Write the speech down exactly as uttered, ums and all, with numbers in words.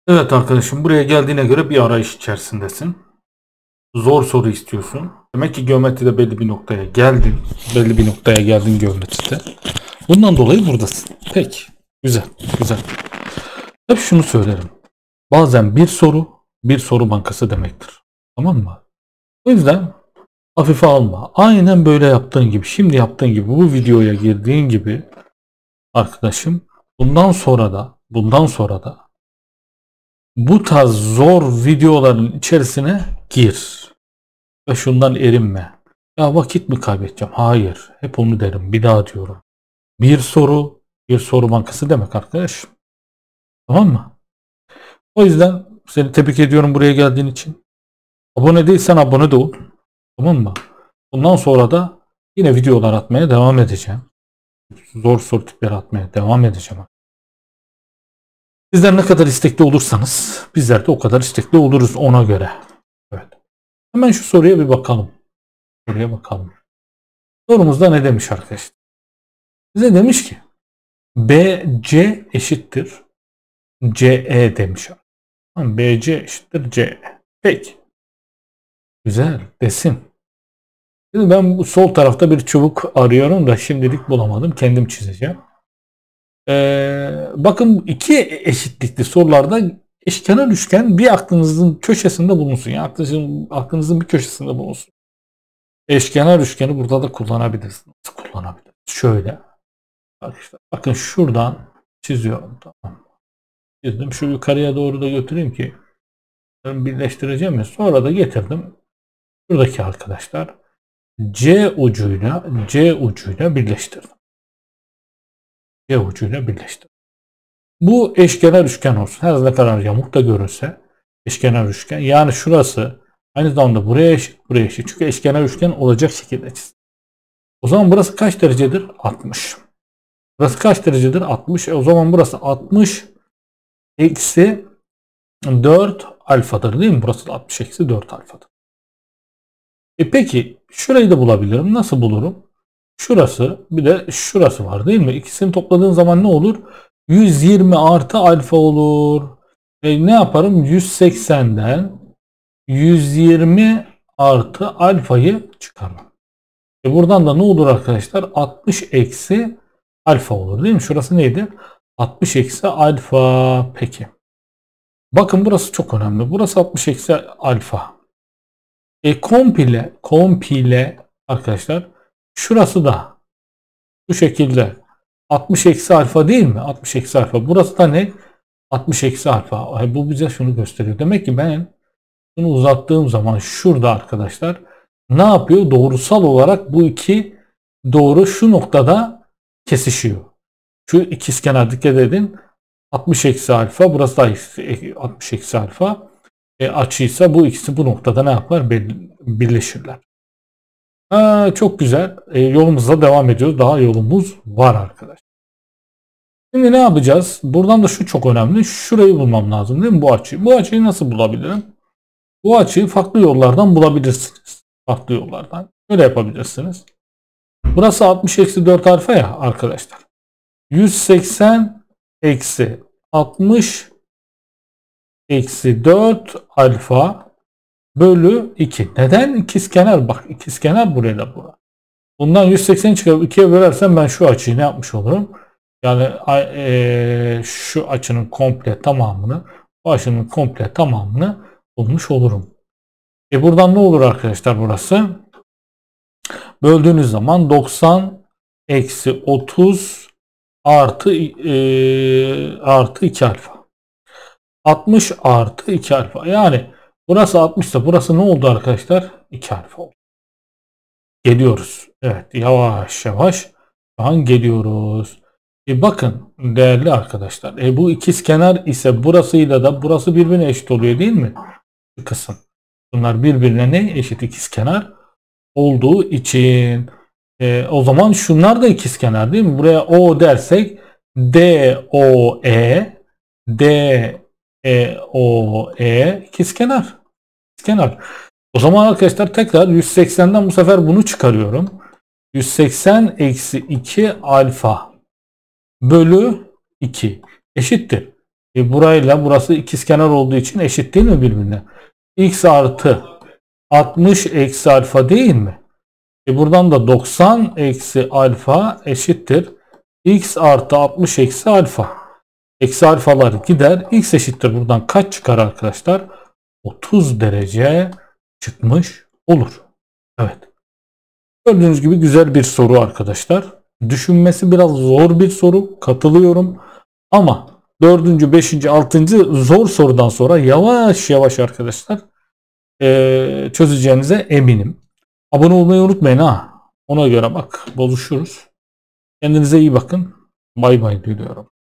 Evet arkadaşım, buraya geldiğine göre bir arayış içerisindesin. Zor soru istiyorsun. Demek ki geometride belli bir noktaya geldin. Belli bir noktaya geldin geometride. Bundan dolayı buradasın. Peki. Güzel. Güzel. Hep şunu söylerim. Bazen bir soru bir soru bankası demektir. Tamam mı? O yüzden hafife alma. Aynen böyle yaptığın gibi, şimdi yaptığın gibi, bu videoya girdiğin gibi arkadaşım, bundan sonra da bundan sonra da bu tarz zor videoların içerisine gir. Ve şundan erinme. Ya vakit mi kaybedeceğim? Hayır. Hep onu derim. Bir daha diyorum. Bir soru, bir soru bankası demek arkadaş. Tamam mı? O yüzden seni tebrik ediyorum buraya geldiğin için. Abone değilsen abone de ol. Tamam mı? Bundan sonra da yine videolar atmaya devam edeceğim. Zor soru tipleri atmaya devam edeceğim. Sizler ne kadar istekli olursanız bizler de o kadar istekli oluruz ona göre. Evet. Hemen şu soruya bir bakalım. Soruya bakalım. Sorumuzda ne demiş arkadaşlar? Bize demiş ki B C eşittir C E demiş. B C eşittir C E. Peki. Güzel. Desin. Şimdi ben bu sol tarafta bir çubuk arıyorum da şimdilik bulamadım. Kendim çizeceğim. Ee, bakın iki eşitlikli sorularda eşkenar üçgen bir aklınızın köşesinde bulunsun. Yani aklınızın, aklınızın bir köşesinde bulunsun. Eşkenar üçgeni burada da kullanabilirsiniz. Nasıl kullanabilirsiniz? Şöyle. Arkadaşlar, bakın şuradan çiziyorum. Tamam. Çizdim. Şu yukarıya doğru da götüreyim ki birleştireceğim ya. Sonra da getirdim. Şuradaki arkadaşlar C ucuyla C ucuyla birleştirdim. C ucuyla birleştirdim. Bu eşkenar üçgen olsun. Her ne kadar yamuk da görünse eşkenar üçgen. Yani şurası aynı zamanda buraya eşit, buraya eşit. Çünkü eşkenar üçgen olacak şekilde çizdim. O zaman burası kaç derecedir? altmış. Burası kaç derecedir? altmış. E o zaman burası altmış eksi dört alfadır değil mi? Burası da altmış eksi dört alfadır. E peki şurayı da bulabilirim. Nasıl bulurum? Şurası bir de şurası var değil mi? İkisini topladığın zaman ne olur? yüz yirmi artı alfa olur. E ne yaparım? yüz seksenden yüz yirmi artı alfayı çıkarırım. E buradan da ne olur arkadaşlar? altmış eksi alfa olur değil mi? Şurası neydi? altmış eksi alfa. Peki. Bakın burası çok önemli. Burası altmış eksi alfa. E komple, komple arkadaşlar şurası da bu şekilde altmış eksi alfa değil mi? altmış eksi alfa. Burası da ne? altmış eksi alfa. E bu bize şunu gösteriyor. Demek ki ben bunu uzattığım zaman şurada arkadaşlar ne yapıyor? Doğrusal olarak bu iki doğru şu noktada kesişiyor. Şu ikizkenar dikkat edin. altmış eksi alfa. Burası da altmış eksi alfa. E, açıysa bu ikisi bu noktada ne yapar? Birleşirler. Ha, çok güzel. E, yolumuza devam ediyoruz. Daha yolumuz var arkadaşlar. Şimdi ne yapacağız? Buradan da şu çok önemli. Şurayı bulmam lazım değil mi? Bu açıyı. Bu açıyı nasıl bulabilirim? Bu açıyı farklı yollardan bulabilirsiniz. Farklı yollardan. Böyle yapabilirsiniz. Burası altmış eksi dört alfa ya arkadaşlar. yüz seksen eksi altmış eksi dört alfa bölü iki. Neden? İkizkenar. Bak ikizkenar buraya da bura. Bundan yüz seksen çıkarıp ikiye bölersem ben şu açıyı ne yapmış olurum? Yani e, şu açının komple tamamını, bu açının komple tamamını bulmuş olurum. E buradan ne olur arkadaşlar burası? Böldüğünüz zaman doksan eksi otuz artı e, artı iki alfa. altmış artı iki alfa. Yani burası altmış ise burası ne oldu arkadaşlar? iki alfa oldu. Geliyoruz. Evet, yavaş yavaş şu an geliyoruz. E bakın değerli arkadaşlar. E bu ikizkenar ise burasıyla da burası birbirine eşit oluyor değil mi? Bu kısım. Bunlar birbirine ne? Eşit ikizkenar olduğu için. E, o zaman şunlar da ikizkenar değil mi? Buraya O dersek D O E D E O E ikizkenar. İkizkenar. O zaman arkadaşlar tekrar yüz seksenden bu sefer bunu çıkarıyorum. yüz seksen eksi iki alfa bölü iki eşittir. E burayla burası ikizkenar olduğu için eşit değil mi birbirine? X artı altmış eksi alfa değil mi? E buradan da doksan eksi alfa eşittir. X artı altmış eksi alfa. Eksi alfalar gider. X eşittir buradan kaç çıkar arkadaşlar? otuz derece çıkmış olur. Evet. Gördüğünüz gibi güzel bir soru arkadaşlar. Düşünmesi biraz zor bir soru. Katılıyorum. Ama dördüncü, beşinci, altıncı zor sorudan sonra yavaş yavaş arkadaşlar ee, çözeceğinize eminim. Abone olmayı unutmayın ha. Ona göre bak bozuşuruz. Kendinize iyi bakın. Bay bay diliyorum.